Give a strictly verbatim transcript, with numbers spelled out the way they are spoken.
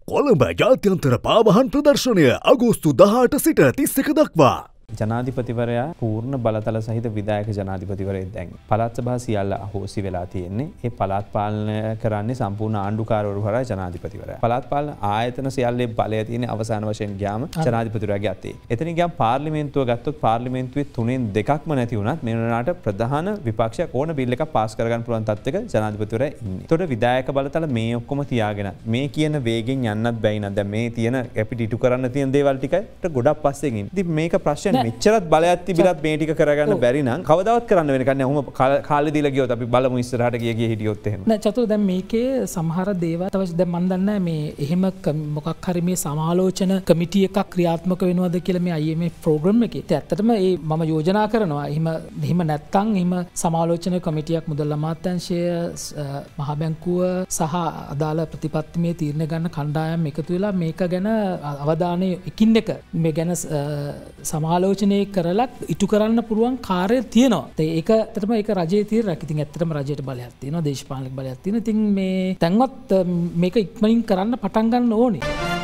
කොළඹ ජාත්‍යන්තර පාවහන් ප්‍රදර්ශනය අගෝස්තු දහඅට සිට තිස් එක දක්වා. ජනාධිපතිවරයා පූර්ණ බලතල සහිත විධායක ජනාධිපතිවරයෙක් දැන් පළාත් සභා සියල්ල අහෝසි වෙලා තියෙන්නේ. ඒ පළාත් පාලනය කරන්නේ සම්පූර්ණ ආණ්ඩුකාරවරු හරහා ජනාධිපතිවරයා. පළාත් පාලන ආයතන සියල්ලේ බලය තියෙන අවසාන වශයෙන් ගියාම ජනාධිපතිවරයාගේ අතේ. එතනින් ගියාම පාර්ලිමේන්තුව ගත්තොත් පාර්ලිමේන්තුවේ තුනෙන් දෙකක්ම නැති වුණත් මේ වෙනාට ප්‍රධාන විපක්ෂයක් ඕන බිල් එකක් පාස් කරගන්න පුළුවන් තත්ත්වයක ජනාධිපතිවරයා ඉන්නේ. ඒතකොට විධායක බලතල මේ ඔක්කොම තියාගෙන මේ කියන වේගෙන් යන්නත් බැයි නේද? දැන් මේ තියෙන අපිට ඉටු කරන්න තියෙන දේවල් ටිකට ගොඩක් පස්සෙන් ඉන්නේ. ඉතින් මේක ප්‍රශ්න මෙච්චරත් බලයක් තිබිලත් මේ ටික කරගන්න බැරි නම් කවදාවත් කරන්න වෙන්නේ නැහැ. ඔහොම කාලේ දීලා ගියොත් අපි බලමු ඉස්සරහට ගිය ගිය හිටියොත් එහෙම. නෑ චතුර දැන් මේකේ සමහර දේවල් තමයි දැන් මම දන්නේ මේ එහෙම මොකක් හරි මේ සමාලෝචන කමිටි එකක් ක්‍රියාත්මක වෙනවද කියලා මේ I M F ප්‍රෝග්‍රෑම් එකේ. ඒත් ඇත්තටම ඒ මම යෝජනා කරනවා. එහෙම එහෙම නැත්තම් එහෙම සමාලෝචන කමිටියක් මුදල් අමාත්‍යාංශය මහ බැංකුව සහ අදාළ ප්‍රතිපත්තිමය තීරණ ගන්න කණ්ඩායම් එකතු වෙලා මේක ගැන අවධානය එකින් එක මේ ගැන සමාලෝචනය කරලත් ඉටු කරන්න පුළුවන් කාර්යය තියෙනවා. ඒක ඇත්තටම ඒක රජයේ තියෙන ඉතින් ඇත්තටම රජයට බලයක් තියෙනවා, දේශපාලනික බලයක් තියෙනවා. ඉතින් මේ දැන්වත් මේක ඉක්මනින් කරන්න පටන් ගන්න ඕනේ.